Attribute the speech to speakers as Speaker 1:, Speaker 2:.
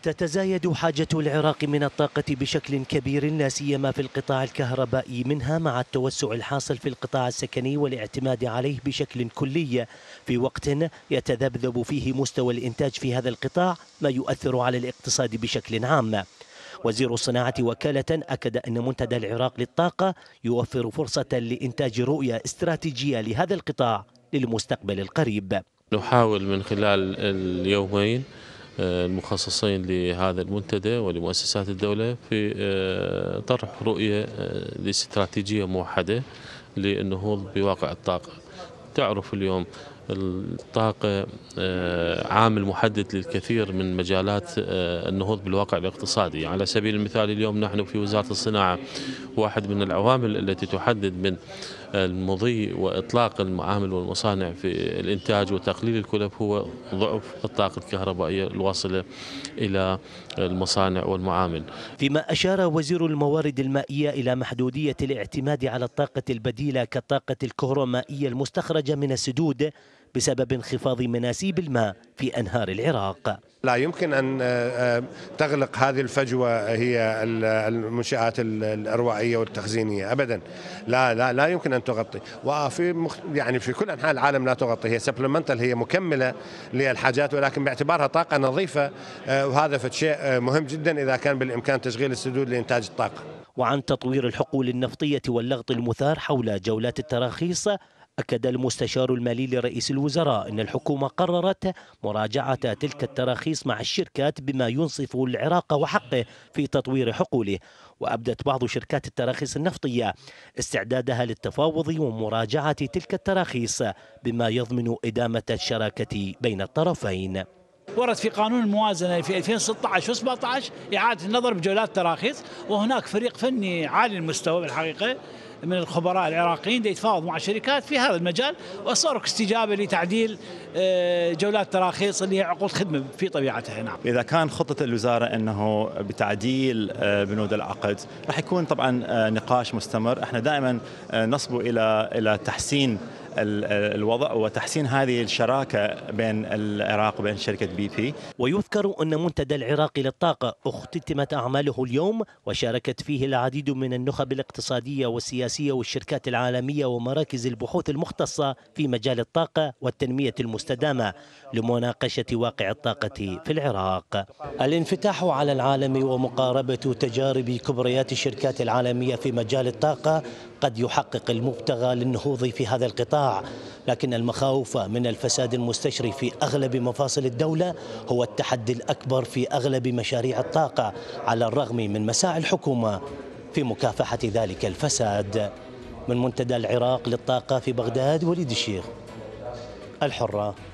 Speaker 1: تتزايد حاجة العراق من الطاقة بشكل كبير لا سيما في القطاع الكهربائي منها مع التوسع الحاصل في القطاع السكني والاعتماد عليه بشكل كلي في وقت يتذبذب فيه مستوى الإنتاج في هذا القطاع ما يؤثر على الاقتصاد بشكل عام. وزير الصناعة وكالة أكد أن منتدى العراق للطاقة يوفر فرصة لإنتاج رؤية استراتيجية لهذا القطاع للمستقبل القريب.
Speaker 2: نحاول من خلال اليومين المخصصين لهذا المنتدى ولمؤسسات الدولة في طرح رؤية استراتيجية موحدة للنهوض بواقع الطاقة. تعرف اليوم الطاقة عامل محدد للكثير من مجالات النهوض بالواقع الاقتصادي. على سبيل المثال اليوم نحن في وزارة الصناعة واحد من العوامل التي تحدد من المضي وإطلاق المعامل والمصانع في الإنتاج وتقليل الكلف هو ضعف الطاقة الكهربائية الواصلة إلى المصانع والمعامل.
Speaker 1: فيما أشار وزير الموارد المائية إلى محدودية الاعتماد على الطاقة البديلة كالطاقة الكهرومائية المستخرجة من السدود بسبب انخفاض مناسيب الماء في أنهار العراق.
Speaker 3: لا يمكن أن تغلق هذه الفجوة هي المنشآت الأروائية والتخزينية أبدا. لا يمكن أن تغطي، وفي يعني في كل أنحاء العالم لا تغطي، هي سبلمنتال، هي مكملة للحاجات ولكن باعتبارها طاقة نظيفة، وهذا شيء مهم جدا إذا كان بالإمكان تشغيل السدود لإنتاج الطاقة.
Speaker 1: وعن تطوير الحقول النفطية واللغط المثار حول جولات التراخيص، أكد المستشار المالي لرئيس الوزراء أن الحكومة قررت مراجعة تلك التراخيص مع الشركات بما ينصف العراق وحقه في تطوير حقوله. وأبدت بعض شركات التراخيص النفطية استعدادها للتفاوض ومراجعة تلك التراخيص بما يضمن إدامة الشراكة بين الطرفين.
Speaker 4: ورد في قانون الموازنة في 2016 و17 إعادة النظر بجولات التراخيص، وهناك فريق فني عالي المستوى بالحقيقة من الخبراء العراقيين يتفاوض مع الشركات في هذا المجال، وصاروا استجابة لتعديل جولات التراخيص اللي هي عقود خدمة في طبيعتها. نعم.
Speaker 5: إذا كان خطة الوزارة أنه بتعديل بنود العقد راح يكون طبعا نقاش مستمر. احنا دائما نصبو إلى تحسين الوضع وتحسين هذه الشراكة بين العراق وبين شركة BP.
Speaker 1: ويذكر أن منتدى العراق للطاقة اختتمت أعماله اليوم وشاركت فيه العديد من النخب الاقتصادية والسياسية والشركات العالمية ومراكز البحوث المختصة في مجال الطاقة والتنمية المستدامة لمناقشة واقع الطاقة في العراق. الانفتاح على العالم ومقاربة تجارب كبريات الشركات العالمية في مجال الطاقة قد يحقق المبتغى للنهوض في هذا القطاع، لكن المخاوف من الفساد المستشري في أغلب مفاصل الدولة هو التحدي الأكبر في أغلب مشاريع الطاقة على الرغم من مساعي الحكومة في مكافحة ذلك الفساد. من منتدى العراق للطاقة في بغداد، وليد الشيخ، الحرة.